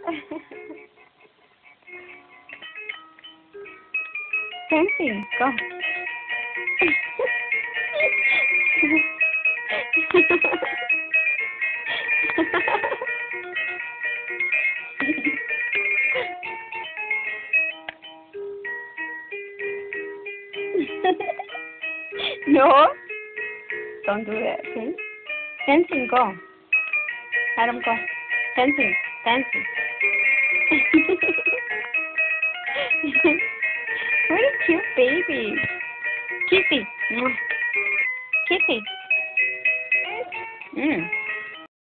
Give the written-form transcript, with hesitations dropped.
Dancing, go. No, don't do that, okay? Dancing, go. Adam, go. Dancing, dancing. What a cute baby. Kissy. Kissy.